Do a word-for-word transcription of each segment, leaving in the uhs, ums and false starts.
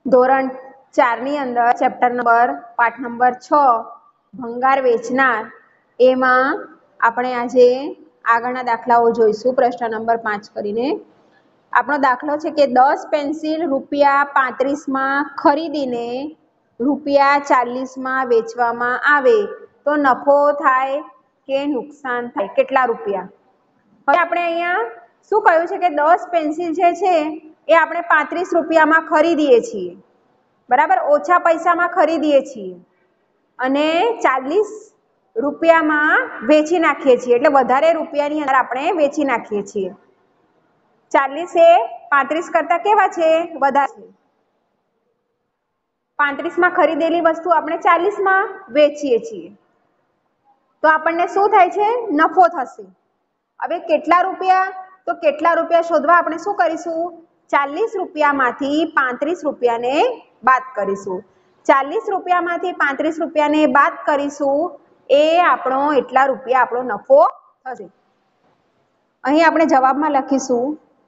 ધોરણ ચારની અંદર ચેપ્ટર નંબર પાઠ નંબર છ ભંગાર વેચનાર એમાં આપણે આજે આગળના દાખલાઓ જોઈશું. પ્રશ્ન નંબર પાંચ કરીને આપણો દાખલો છે કે દસ પેન્સિલ રૂપિયા પાંત્રીસમાં ખરીદીને રૂપિયા ચાલીસમાં વેચવામાં આવે તો નફો થાય કે નુકસાન થાય, કેટલા રૂપિયા? હવે આપણે અહીંયા શું કહ્યું છે કે દસ પેન્સિલ જે છે એ આપણે પાંત્રીસ રૂપિયામાં ખરીદીએ છીએ, બરાબર, ઓછા પૈસામાં ખરીદીએ છીએ અને ચાલીસ રૂપિયામાં વેચી નાખીએ છીએ, એટલે વધારે રૂપિયાની અંદર આપણે વેચી નાખીએ છીએ. ચાલીસ એ પાંત્રીસ કરતા કેવા છે? વધારે છે. પાંત્રીસ માં ખરીદેલી વસ્તુ આપણે ચાલીસ માં વેચીએ છીએ તો આપણને શું થાય છે? નફો થશે. હવે કેટલા રૂપિયા? તો કેટલા રૂપિયા શોધવા આપણે શું કરીશું? ચાલીસ રૂપિયામાંથી પાંત્રીસ રૂપિયાને બાદ કરીશું. ચાલીસ રૂપિયામાંથી પાંત્રીસ રૂપિયાને બાદ કરીશું એ આપણો એટલા રૂપિયા આપણો નફો થશે. અહીં આપણે જવાબમાં લખીશું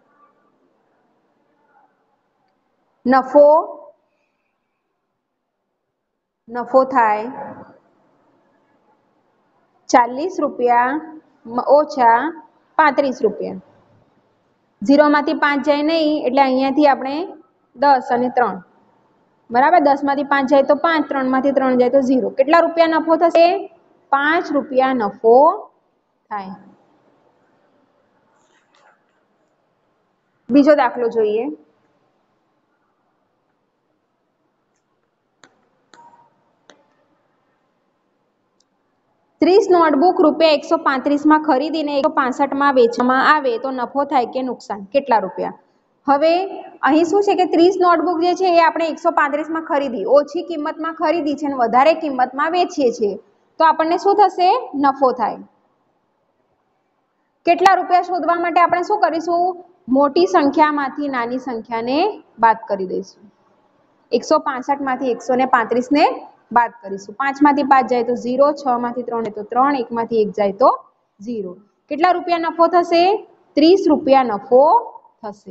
નફો નફો થાય ચાલીસ રૂપિયા ઓછા પાંત્રીસ રૂપિયા. ઝીરો માંથી પાંચ જાય નહીં એટલે અહીંયાથી આપણે દસ અને ત્રણ, બરાબર, દસ માંથી પાંચ જાય તો પાંચ, ત્રણ માંથી ત્રણ જાય તો ઝીરો. કેટલા રૂપિયા નફો થશે? પાંચ રૂપિયા નફો થાય. બીજો દાખલો જોઈએ. ત્રીસ નોટબુક રૂપિયા એકસો પાંત્રીસ માં ખરીદીને એકસો પાસઠ માં વેચવામાં આવે તો નફો થાય કે નુકસાન, કેટલા રૂપિયા? હવે અહીં શું છે કે ત્રીસ નોટબુક જે છે એ આપણે એકસો પાંત્રીસ માં ખરીદી, ઓછી કિંમતમાં ખરીદી છે અને વધારે કિંમતમાં વેચીએ છીએ તો આપણને શું થશે? નફો થાય. કેટલા રૂપિયા શોધવા માટે આપણે શું કરીશું? મોટી સંખ્યામાંથી નાની સંખ્યાને બાદ કરી દઈશું. એકસો પાસઠ માંથી એકસો ને પાંત્રીસ ને બાદ કરીશું. પાંચ માંથી પાંચ જાય તો ઝીરો, છ માંથી ત્રણ જાય તો ત્રણ, એક માંથી એક જાય તો ઝીરો. કેટલા રૂપિયા નફો થશે? ત્રીસ રૂપિયા નફો થશે.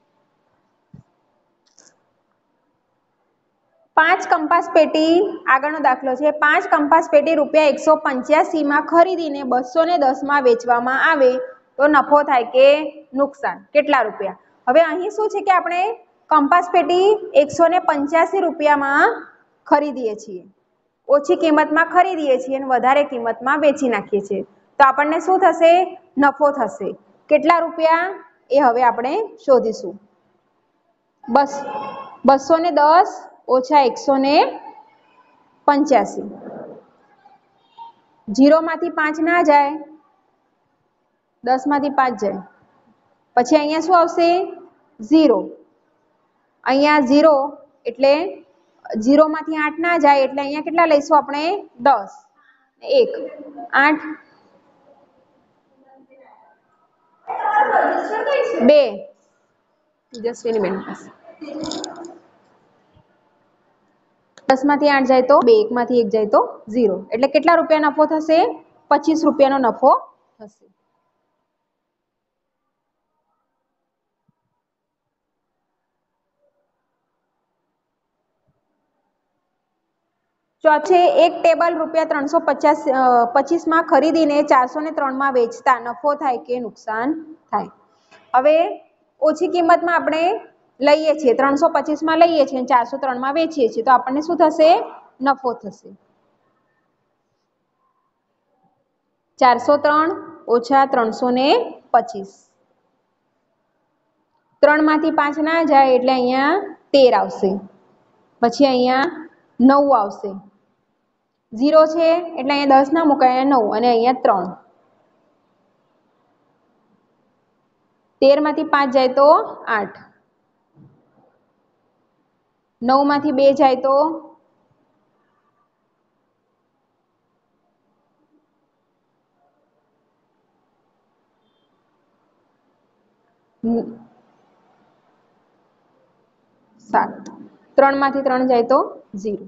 પાંચ કંપાસ પેટી, આગળનો દાખલો છે. પાંચ કંપાસ પેટી રૂપિયા એકસો પંચ્યાસી માં ખરીદીને બસો ને દસ માં વેચવામાં આવે તો નફો થાય કે નુકસાન, કેટલા રૂપિયા? હવે અહીં શું છે કે આપણે કંપાસ પેટી એકસો ને પંચ્યાસી રૂપિયામાં ખરીદીએ છીએ, ઓછી કિંમતમાં ખરીદીએ છીએ અને વધારે કિંમતમાં વેચી નાખીએ છીએ તો આપણને શું થશે? નફો થશે. કેટલા રૂપિયા એ હવે આપણે શોધીશું. બસ બસો ને દસ ઓછા એકસો ને પંચ્યાસી. જીરો માંથી પાંચ ના જાય, દસ માંથી પાંચ જાય, પછી અહીંયા શું આવશે? ઝીરો. અહીંયા ઝીરો એટલે ઝીરો માંથી આઠ ના જાય એટલે અહીંયા કેટલા લઈશું આપણે? દસ, એક, આઠ, બે, જસ્ટ એની મિનિટ. દસ માંથી આઠ જાય તો બે, એક માંથી એક જાય તો ઝીરો. એટલે કેટલા રૂપિયા નફો થશે? પચીસ રૂપિયાનો નફો થશે. ચોથે એક ટેબલ રૂપિયા ત્રણસો પચાસ પચીસ માં ખરીદીને ચારસો ને ત્રણ માં વેચતા નફો થાય કે નુકસાન થાય? હવે ઓછી કિંમતમાં આપણે લઈએ છીએ, ત્રણસો પચીસ માં લઈએ છીએ, ચારસો ત્રણ માં વેચીએ છીએ તો આપણને શું થશે? નફો થશે. ચારસો ત્રણ ઓછા ત્રણસો ને પચીસ. ત્રણ માંથી પાંચ ના જાય એટલે અહીંયા તેર આવશે, પછી અહીંયા નવ આવશે. ઝીરો છે એટલે અહીંયા દસ ના મુકાય, નવ, અને અહીંયા ત્રણ. તેર માંથી પાંચ જાય તો આઠ, નવ માંથી બે જાય તો સાત, ત્રણ માંથી ત્રણ જાય તો ઝીરો.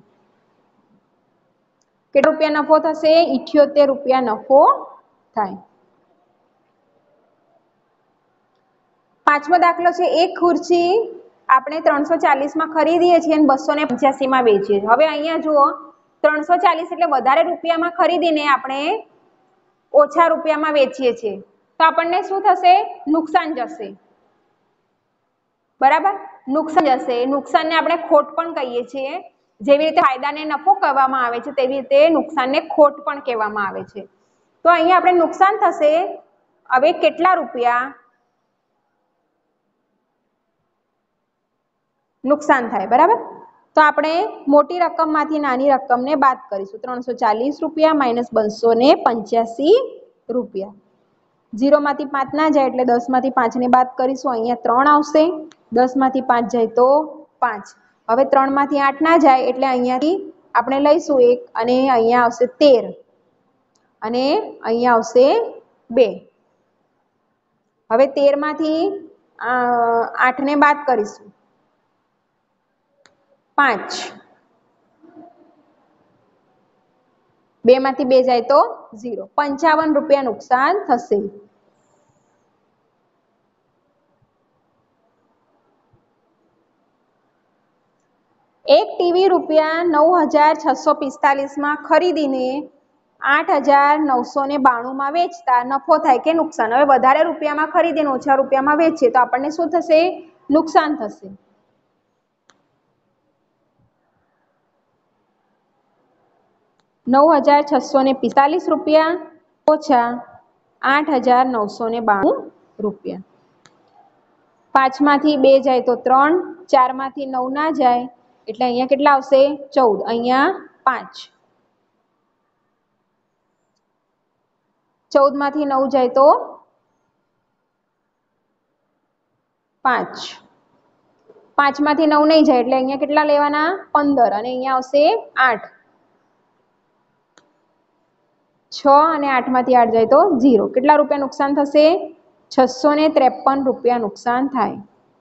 કેટલા રૂપિયા નફો થશે? ઇઠ્યોતેર રૂપિયા નફો થાય. પાંચમો દાખલો છે. એક ખુરશી આપણે ત્રણસો ચાલીસ માં ખરીદીએ છીએ અને બસો ને પંચ્યાસી માં વેચીએ છીએ। હવે અહીંયા જુઓ ત્રણસો ચાલીસ એટલે વધારે રૂપિયામાં ખરીદીને આપણે ઓછા રૂપિયામાં વેચીએ છીએ તો આપણને શું થશે? નુકસાન જશે, બરાબર? નુકસાન જશે। નુકસાનને આપણે ખોટ પણ કહીએ છીએ। જેવી રીતે ફાયદાને નફો કહેવામાં આવે છે તેવી રીતે નુકસાનને ખોટ પણ કહેવામાં આવે છે। તો અહીંયા આપણે નુકસાન થશે। હવે કેટલા રૂપિયા નુકસાન થાય, બરાબર? તો આપણે મોટી રકમમાંથી નાની રકમને બાદ કરીશું। ત્રણસો ચાલીસ રૂપિયા માઇનસ બસો ને પંચ્યાસી રૂપિયા। ઝીરો માંથી પાંચ ના જાય એટલે દસ માંથી પાંચ ને બાદ કરીશું। અહીંયા ત્રણ આવશે, દસ માંથી પાંચ જાય તો પાંચ। હવે ત્રણ માંથી આઠ ના જાય એટલે અહીંયાથી આપણે લઈશું એક અને અહીંયા આવશે તેર અને અહીંયા આવશે બે। હવે તેર માંથી આઠ ને બાદ કરીશું, પાંચ, બે માંથી બે જાય તો ઝીરો। પંચાવન રૂપિયા નુકસાન થશે। એક ટીવી રૂપિયા નવ હજાર છસો પિસ્તાલીસ માં ખરીદીને આઠ હજાર નવસો ને બાણું માં વેચતા નફો થાય કે નુકસાન? હવે વધારે રૂપિયામાં ખરીદીને ઓછા રૂપિયામાં વેચીએ તો આપણને શું થશે? નુકસાન થશે। નવ હજાર છસો ને પિસ્તાલીસ રૂપિયા ઓછા આઠ હજાર નવસો ને બાણું રૂપિયા। પાંચ માંથી બે જાય તો ત્રણ, ચાર માંથી નવ ના જાય એટલે અહીંયા કેટલા આવશે? ચૌદ, અહીંયા પાંચ, ચૌદ માંથી નવ જાય તો પાંચ, પાંચ માંથી નવ નહીં જાય એટલે અહીંયા કેટલા લેવાના? પંદર અને અહીંયા આવશે આઠ, છ અને આઠ માંથી આઠ જાય તો ઝીરો। કેટલા રૂપિયા નુકસાન થશે? છસો ને ત્રેપન રૂપિયા નુકસાન થાય।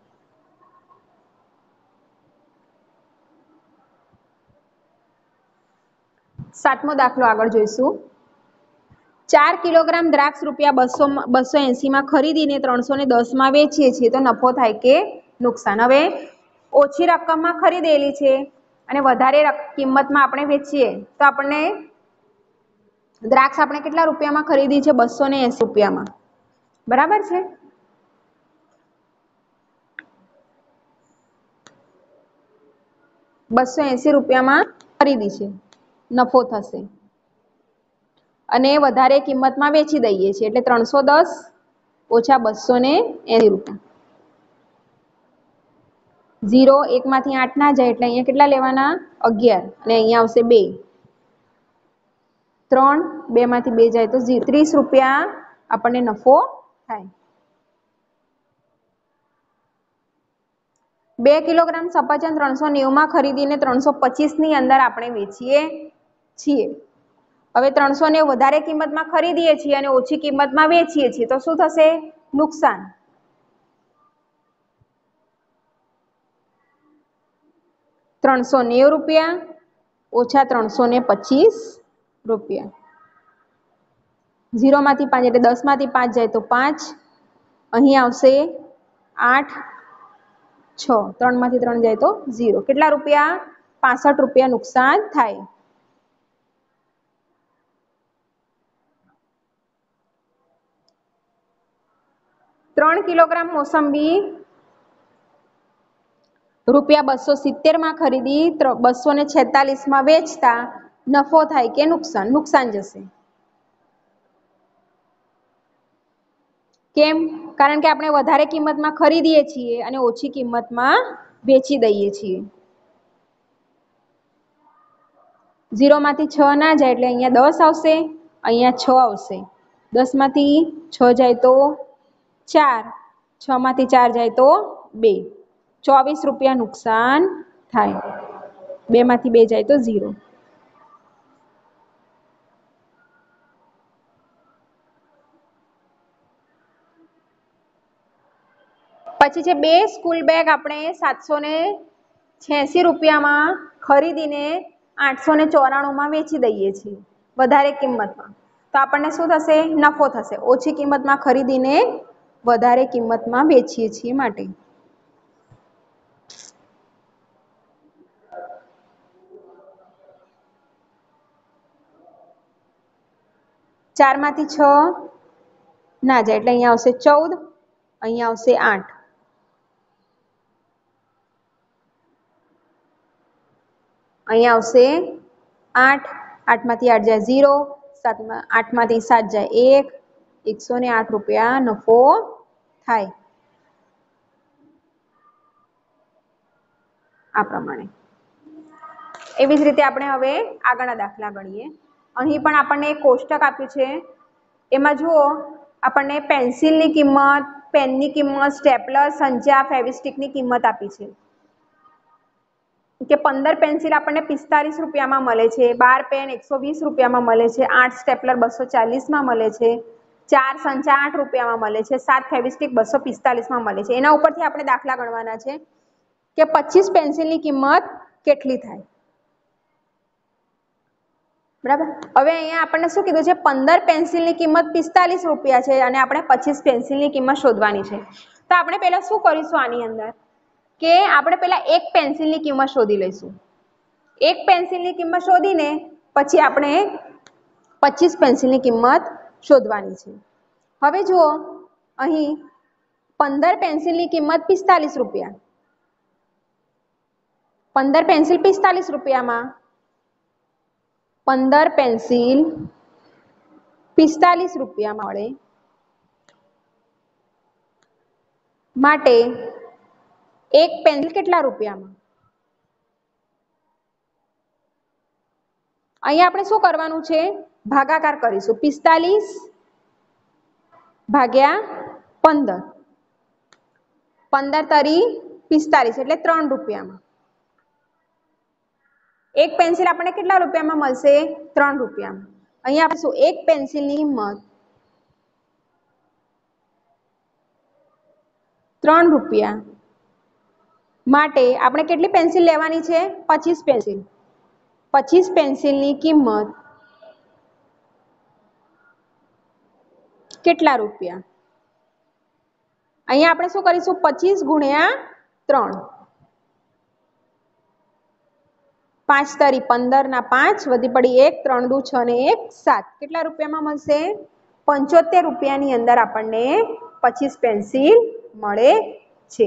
સાતમો દાખલો આગળ જોઈશું। ચાર કિલોગ્રામ દ્રાક્ષ રૂપિયા બસો બસો એસી માં ખરીદીને ત્રણસો ને દસ માં વેચીએ છીએ તો નફો થાય કે નુકસાન? હવે ઓછી રકમમાં ખરીદેલી છે અને વધારે કિંમતમાં આપણે વેચીએ તો આપણને દ્રાક્ષ આપણે કેટલા રૂપિયામાં ખરીદી છે? બસો ને એસી રૂપિયામાં, બરાબર છે? બસો એસી રૂપિયામાં ખરીદી છે, નફો થશે અને વધારે કિંમતમાં વેચી દઈએ છીએ એટલે ત્રણસો દસ ઓછા બસો ને એસી રૂપિયા। ઝીરો એક માંથી આઠ ના જાય એટલે અહીંયા કેટલા લેવાના? અગિયાર અને અહીંયા આવશે બે, ત્રણ, બે માંથી બે જાય તો ત્રીસ રૂપિયા આપણને નફો થાય। બે કિલોગ્રામ સફરજન ત્રણસો નેવું માં ખરીદીને ત્રણસો પચીસ ની અંદર આપણે વેચીએ છીએ। હવે ત્રણસો ને વધારે કિંમતમાં ખરીદીએ છીએ અને ઓછી કિંમતમાં વેચીએ છીએ તો શું થશે? નુકસાન। ત્રણસો નેવું રૂપિયા ઓછા ત્રણસો ને પચીસ રૂપિયા। ઝીરો માંથી પાંચ એટલે દસ માંથી પાંચ જાય તો પાંચ, અહીં આવશે આઠ, છ, ત્રણ માંથી ત્રણ જાય તો ઝીરો। કેટલા રૂપિયા? પાસઠ રૂપિયા નુકસાન થાય। ત્રણ કિલોગ્રામ મોસંબી રૂપિયા બસો સિત્તેર માં ખરીદી બસો ને છેતાલીસ માં વેચતા નફો થાય કે નુકસાન? નુકસાન જશે। કેમ? કારણ કે આપણે વધારે કિંમતમાં ખરીદીએ છીએ અને ઓછી કિંમતમાં વેચી દઈએ છીએ। ઝીરો માંથી છ ના જાય એટલે અહીંયા દસ આવશે, અહીંયા છ આવશે, દસ માંથી છ જાય તો ચાર, છ માંથી ચાર જાય તો બે, ચોવીસ રૂપિયા નુકસાન થાય। બે માંથી બે જાય તો ઝીરો। પછી છે બે સ્કૂલ બેગ આપણે સાતસો ને છ્યાસી રૂપિયામાં ખરીદીને આઠસો ને ચોરાણું માં વેચી દઈએ છીએ વધારે કિંમતમાં તો આપણને શું થશે? નફો થશે। ઓછી કિંમતમાં ખરીદીને વધારે કિંમતમાં વેચીએ છીએ માટે। ચારમાંથી છ ના જાય એટલે અહીંયા આવશે ચૌદ, અહીંયા આવશે આઠ. અહીંયા આવશે આઠ, આઠમાંથી આઠ જાય ઝીરો, સાતમાં આઠમાંથી સાત જાય એક, એકસો ને આઠ રૂપિયા નફો થાય. આ પ્રમાણે. એવી જ રીતે આપણે હવે આગળના દાખલા ગણીએ. અહીં પણ આપણને એક કોષ્ટક આપ્યું છે. એમાં જુઓ આપણને પેન્સિલની કિંમત, પેનની કિંમત, સ્ટેપલર, સંચા, ફેવિસ્ટિકની કિંમત આપી છે. કે પંદર પેન્સિલ આપણને પિસ્તાલીસ રૂપિયામાં મળે છે, બાર પેન એકસો વીસ રૂપિયામાં મળે છે, આઠ સ્ટેપલર બસો ચાલીસમાં મળે છે, ચાર સંચા આઠ રૂપિયામાં મળે છે, સાત ફેવિસ્ટિક બસો પિસ્તાલીસમાં મળે છે. એના ઉપરથી આપણે દાખલા ગણવાના છે કે પચીસ પેન્સિલની કિંમત કેટલી થાય. બરાબર. હવે અહીંયા આપણને શું કીધું છે, પંદર પેન્સિલની કિંમત પિસ્તાલીસ રૂપિયા છે અને આપણે પચીસ પેન્સિલની કિંમત શોધવાની છે. તો આપણે પહેલા શું કરીશું આની અંદર કે આપણે પહેલા એક પેન્સિલની કિંમત શોધી લઈશું. એક પેન્સિલની કિંમત શોધીને પછી આપણે પચીસ પેન્સિલની કિંમત શોધવાની છે. હવે જુઓ અહીં પંદર પેન્સિલની કિંમત પિસ્તાલીસ રૂપિયા, પંદર પેન્સિલ પિસ્તાલીસ રૂપિયામાં પંદર પેન્સિલ પિસ્તાલીસ રૂપિયા મળે માટે એક પેન્સિલ કેટલા રૂપિયામાં? અહીંયા આપણે શું કરવાનું છે, ભાગાકાર કરીશું. પિસ્તાલીસ ભાગ્યા પંદર, પંદર તરી પિસ્તાલીસ એટલે ત્રણ રૂપિયામાં. એક પેન્સિલ આપણને કેટલા રૂપિયામાં મળશે? ત્રણ રૂપિયામાં. અહીંયા આપણે શું, એક પેન્સિલની કિંમત ત્રણ રૂપિયા માટે આપણે કેટલી પેન્સિલ લેવાની છે? પચીસ પેન્સિલ. પચીસ પેન્સિલની કિંમત કેટલા રૂપિયા? અહીંયા આપણે શું કરીશું, પચીસ ગુણ્યા ત્રણ, પાંચ તરી પંદર ના પાંચ, વધી પડી એક, ત્રણ દુ છ ને એક સાત. કેટલા રૂપિયામાં મળશે? પંચોતેર રૂપિયાની અંદર આપણને પચીસ પેન્સિલ મળે છે.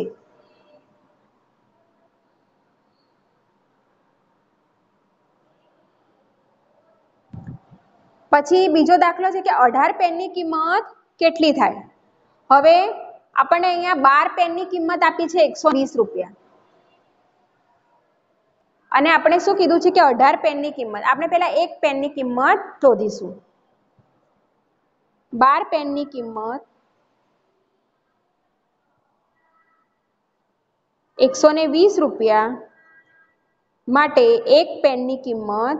પછી બીજો દાખલો છે કે અઢાર પેનની કિંમત કેટલી થાય? હવે આપણને અહીંયા બાર પેનની કિંમત આપી છે એકસો વીસ રૂપિયા અને આપણે શું કીધું છે કે અઢાર પેનની કિંમત. આપણે પહેલા એક પેનની કિંમત શોધીશું. બાર પેનની કિંમત એકસો ને વીસ રૂપિયા માટે એક પેનની કિંમત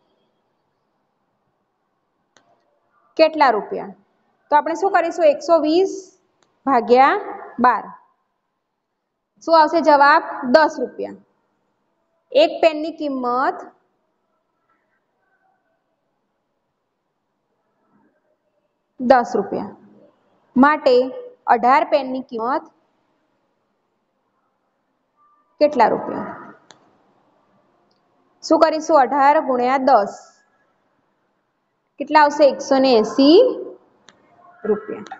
કેટલા રૂપિયા? તો આપણે શું કરીશું, એકસો વીસ ભાગ્યા બાર. શું આવશે જવાબ? દસ રૂપિયા. એક પેનની કિંમત દસ રૂપિયા માટે અઢાર પેનની કિંમત કેટલા રૂપિયા? શું કરીશું, અઢાર ગુણ્યા દસ કેટલા આવશે? એકસો ને એસી રૂપિયા.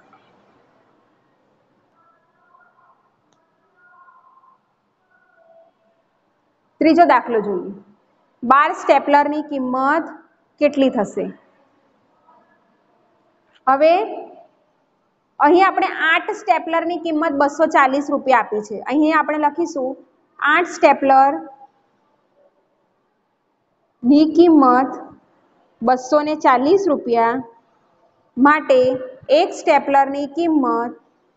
ત્રીજો દાખલો જોઈએ. બાર સ્ટેપલરની કિંમત કેટલી થશે? હવે અહીં આપણે આઠ સ્ટેપલરની કિંમત બસો ચાલીસ રૂપિયા આપી છે. અહીં આપણે લખીશું આઠ સ્ટેપલર ની કિંમત બસો ને ચાલીસ રૂપિયા માટે એક સ્ટેપલરની કિંમત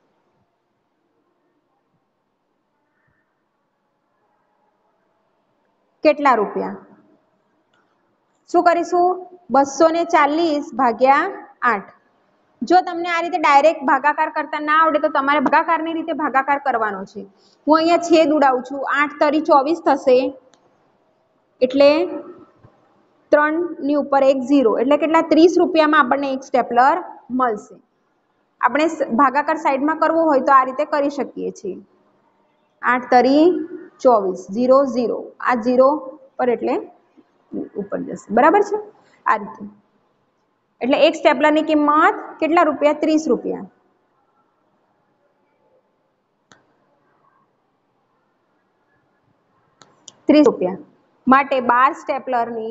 કેટલા રૂપિયા? શું કરીશું, બસો ને ચાલીસ ભાગ્યા આઠ. જો તમને આ રીતે ડાયરેક્ટ ભાગાકાર કરતા ના આવડે તો તમારે ભાગાકારની રીતે ભાગાકાર કરવાનો છે. હું અહીંયા છેદ ઉડાવું છું. આઠ તરી ચોવીસ થશે એટલે ત્રણ ની ઉપર એક ઝીરો એટલે કેટલા? ત્રીસ રૂપિયામાં આપણને એક સ્ટેપલર મળશે. આપણે ભાગાકાર સાઈડમાં કરવો હોય તો આ રીતે કરી શકીએ છીએ. આઠ તરી ચોવીસ, ઝીરો ઝીરો, આ ઝીરો પર એટલે ઉપર જશે. બરાબર છે? આ રીતે. એટલે એક સ્ટેપલરની કિંમત કેટલા રૂપિયા? ત્રીસ રૂપિયા. ત્રીસ રૂપિયા માટે બાર સ્ટેપલરની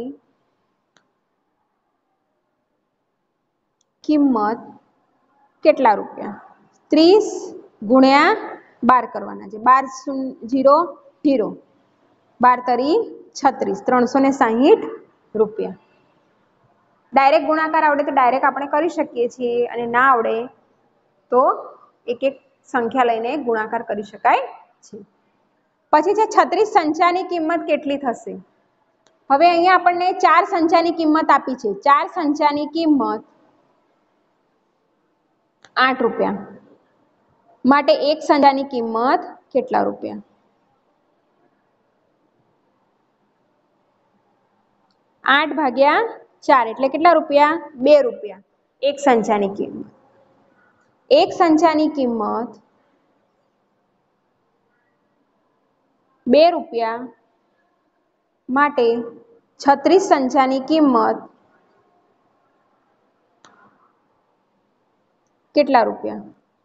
કિંમત કેટલા રૂપિયા? ત્રીસ ગુણ્યા બાર કરવાના છે. બાર જીરો જીરો, બાર તરી છત્રીસ, ત્રણસો ને સાહીઠ રૂપિયા. ડાયરેક્ટ ગુણાકાર આવડે તો ડાયરેક્ટ આપણે કરી શકીએ છીએ, અને ના આવડે તો એક એક સંખ્યા લઈને ગુણાકાર કરી શકાય છે. પછી છે છત્રીસ સંચાની કિંમત કેટલી થશે? હવે અહીંયા આપણને ચાર સંચાની કિંમત આપી છે. ચાર સંચાની કિંમત આઠ રૂપિયા માટે એક સંચાની કિંમત કેટલા રૂપિયા? આઠ ભાગ્યા ચાર એટલે કેટલા રૂપિયા? બે રૂપિયા એક સંચાની કિંમત. એક સંચાની કિંમત બે રૂપિયા માટે છત્રીસ સંચાની કિંમત કેટલા રૂપિયા?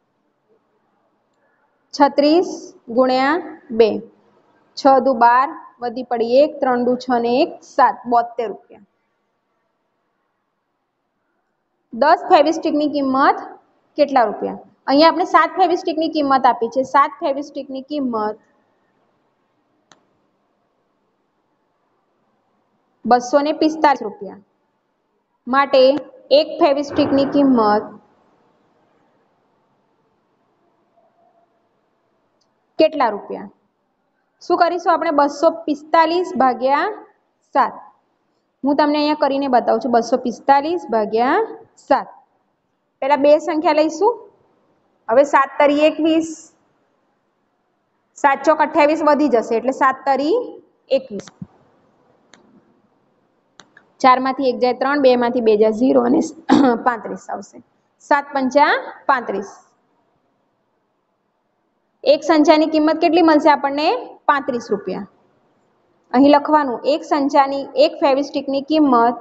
છત્રીસ ગુણ્યા બે, છ દુ બાર, વધી પડી એક, ત્રણ દુ છ ને એક સાત, બોતેર રૂપિયા. દસ ફેવિસ્ટિકની કિંમત કેટલા રૂપિયા? અહીંયા આપણે સાત ફેવિસ્ટિકની કિંમત આપી છે. સાત ફેવિસ્ટિકની કિંમત બસો ને પિસ્તાલીસ રૂપિયા માટે એક ફેવિસ્ટિકની કિંમત કેટલા રૂપિયા? શું કરીશું આપણે? બસો પિસ્તાલીસ ભાગ્યા સાત. હું તમને અહીંયા કરીને બતાવું છું. બસો પિસ્તાલીસ ભાગ્યા સાત. પહેલા બે સંખ્યા લઈશું. હવે સાત તરી એકવીસ, સાત ચોક અઠ્યાવીસ વધી જશે એટલે સાત તરી એકવીસ. ચાર માંથી એક જાય ત્રણ, બે માંથી બે જાય ઝીરો અને પાંત્રીસ આવશે. સાત પંચા પાંત્રીસ. એક સંચાની કિંમત કેટલી મળશે આપણને? પાંત્રીસ રૂપિયા. અહીં લખવાનું એક સંચાની એક ફેવિસ્ટિકની કિંમત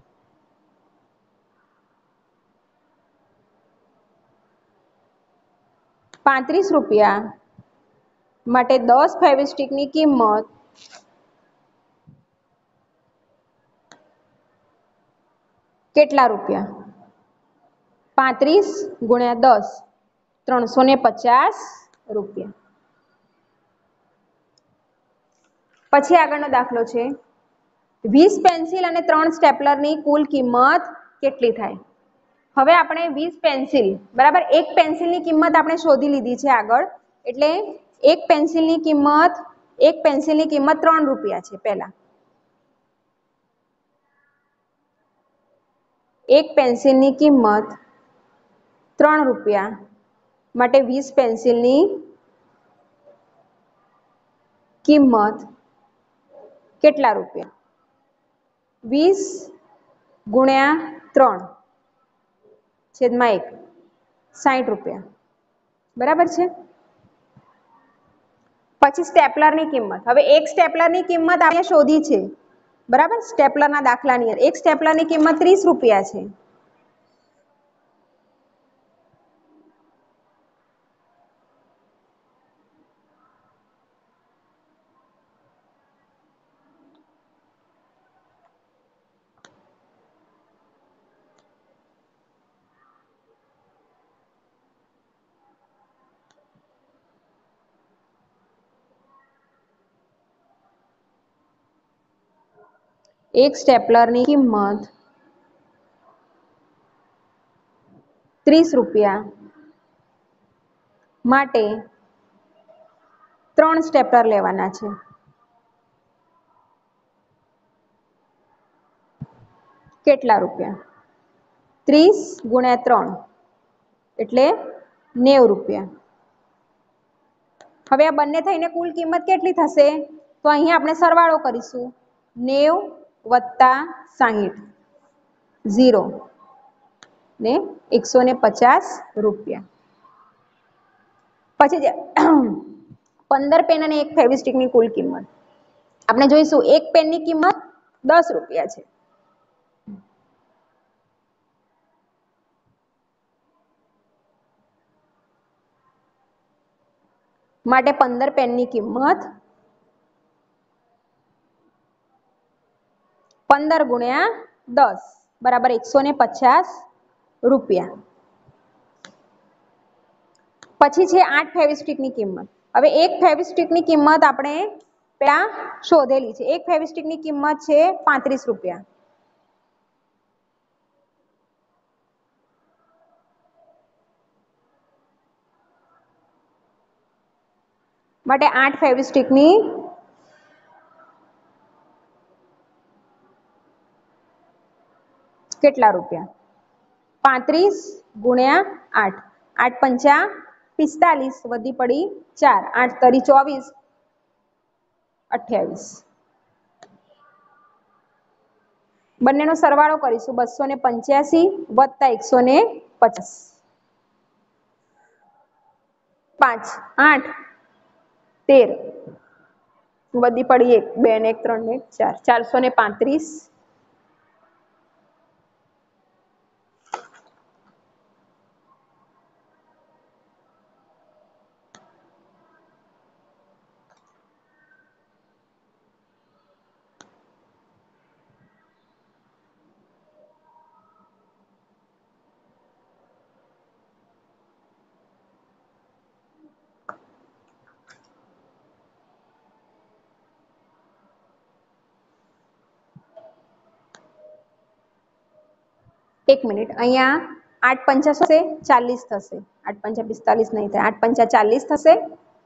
પાંત્રીસ રૂપિયા માટે દસ ફેવિસ્ટિકની કિંમત કેટલા રૂપિયા? પાંત્રીસ ગુણ્યા દસ, ત્રણસો ને પચાસ રૂપિયા. પછી આગળનો દાખલો છે વીસ પેન્સિલ અને ત્રણ સ્ટેપલરની કુલ કિંમત કેટલી થાય? હવે આપણે વીસ પેન્સિલ બરાબર, એક પેન્સિલની કિંમત આપણે શોધી લીધી છે આગળ. એટલે એક પેન્સિલની કિંમત એક પેન્સિલની કિંમત ત્રણ રૂપિયા છે. પહેલા એક પેન્સિલની કિંમત ત્રણ રૂપિયા માટે વીસ પેન્સિલની કિંમત કેટલા રૂપિયા? વીસ ગુણ્યા ત્રણ છેદમાં એક, સાઠ રૂપિયા બરાબર છે. પછી સ્ટેપલરની કિંમત. હવે એક સ્ટેપલરની કિંમત આપણે શોધી છે બરાબર. સ્ટેપલરના દાખલાની અંદર એક સ્ટેપલરની કિંમત ત્રીસ રૂપિયા છે. એક સ્ટેપલરની કિંમત ત્રીસ રૂપિયા માટે ત્રણ સ્ટેપલર લેવાના છે. કેટલા રૂપિયા? ત્રીસ ગુણ્યા ત્રણ એટલે નેવું રૂપિયા. હવે આ બંને થઈને કુલ કિંમત કેટલી થશે? તો અહીંયા આપણે સરવાળો કરીશું. નેવું વત્તા સાહીઠ, ઝીરો ને એકસો ને પચાસ રૂપિયા. પછી પંદર પેન અને એક ફેવિસ્ટિકની કુલ કિંમત આપણે જોઈશું. એક પેનની કિંમત દસ રૂપિયા છે. માટે પંદર પેનની કિંમત પંદર ગુણ્યા દસ બરાબર એકસો ને પચાસ રૂપિયા. પછી છે આઠ ફેવિસ્ટિકની કિંમત. હવે એક ફેવિસ્ટિકની કિંમત આપણે પેલા શોધેલી છે. એક ફેવિસ્ટિકની કિંમત છે પાંત્રીસ રૂપિયા. માટે આઠ ફેવિસ્ટિકની કેટલા રૂપિયા? પાંત્રીસ ગુણ્યા આઠ. આઠ પંચા પિસ્તાલીસ, વધી પડી ચાર. આઠ તરી ચોવીસ, અઠ્યાવીસ. બંનેનો સરવાળો કરીશું. બસો ને પંચ્યાસી વત્તા એકસો ને પચાસ. પાંચ આઠ તેર, વધી પડી એક, બે ને એક ત્રણ ને ચાર. ચારસો ને પાંત્રીસ. એક મિનિટ, અહીંયા આઠ પંચા થશે ચાલીસ થશે. આઠ પંચા પિસ્તાલીસ નહીં થાય, આઠ પંચા ચાલીસ થશે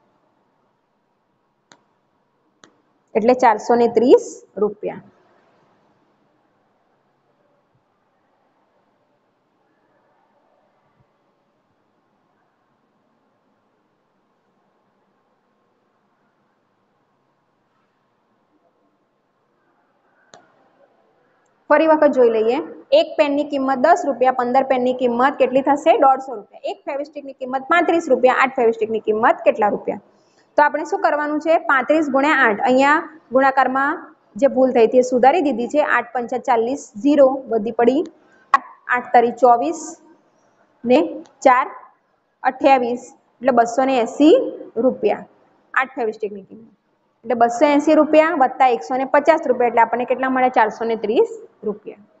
એટલે ચારસો ને ત્રીસ રૂપિયા. ફરી વખત જોઈ લઈએ. એક પેનની કિંમત દસ રૂપિયા, પંદર પેનની કિંમત કેટલી થશે? દોઢસો રૂપિયા. એક ફેવિસ્ટિકની કિંમત પાંત્રીસ રૂપિયા, આઠ ફેવિસ્ટિકની કિંમત કેટલા રૂપિયા? તો આપણે શું કરવાનું છે? પાંત્રીસ ગુણ્યા આઠ. અહીંયા ગુણાકારમાં જે ભૂલ થઈ હતી એ સુધારી દીધી છે. આઠ પંચા ચાલીસ, ઝીરો, વધી પડી આઠ તરી ચોવીસ ને ચાર અઠ્યાવીસ, એટલે બસો ને એસી રૂપિયા આઠ ફેવિસ્ટિકની કિંમત. એટલે બસો એસી રૂપિયા વત્તા એકસો ને પચાસ રૂપિયા એટલે આપણને કેટલા મળે? ચારસો ને ત્રીસ રૂપિયા.